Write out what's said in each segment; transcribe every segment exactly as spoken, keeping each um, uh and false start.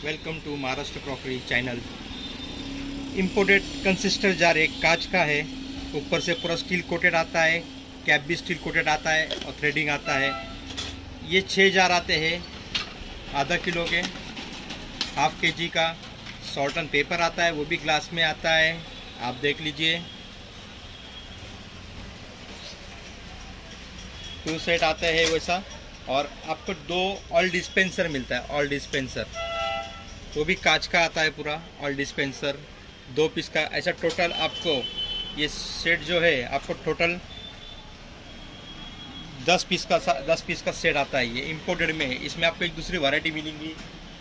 Welcome to Maharashtra crockery channel. Imported canister jar एक कांच का है, ऊपर से पूरा स्टील कोटेड आता है, कैप भी स्टील कोटेड आता है और थ्रेडिंग आता है। ये छः जार आते हैं आधा किलो के, हाफ के जी का सॉल्ट एंड पेपर आता है, वो भी ग्लास में आता है, आप देख लीजिए। टू सेट आता है वैसा, और आपको दो ऑयल डिस्पेंसर मिलता है, ऑयल डिस्पेंसर वो भी कांच का आता है पूरा ऑयल डिस्पेंसर, दो पीस का। ऐसा टोटल आपको ये सेट जो है आपको टोटल दस पीस का दस पीस का सेट आता है। ये इम्पोर्टेड में है, इसमें आपको एक दूसरी वैरायटी मिलेंगी।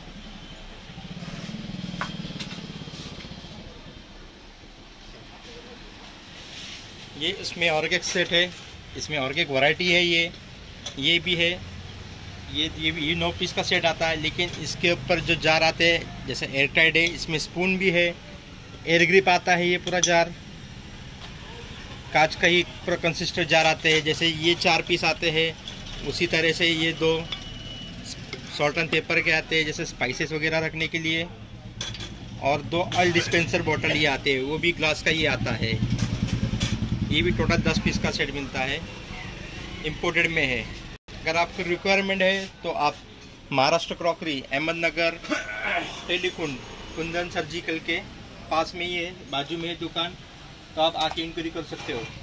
ये इसमें और एक सेट है, इसमें और एक वैरायटी है। ये ये भी है, ये ये भी ये नौ पीस का सेट आता है, लेकिन इसके ऊपर जो जार आते हैं जैसे एयर टाइट है, इसमें स्पून भी है, एयर ग्रिप आता है। ये पूरा जार कांच का ही पूरा कंसिस्टर जार आते हैं। जैसे ये चार पीस आते हैं, उसी तरह से ये दो सॉल्ट एंड पेपर के आते हैं, जैसे स्पाइसेस वगैरह रखने के लिए, और दो ऑयल डिस्पेंसर बोतल ये आते हैं, वो भी ग्लास का ही आता है। ये भी टोटल दस पीस का सेट मिलता है, इम्पोर्टेड में है। अगर आपको रिक्वायरमेंट है तो आप महाराष्ट्र क्रॉकरी अहमदनगर टेलीकुंड कुंदन सर्जिकल के पास में ही है, बाजू में है दुकान, तो आप आके इंक्वायरी कर सकते हो।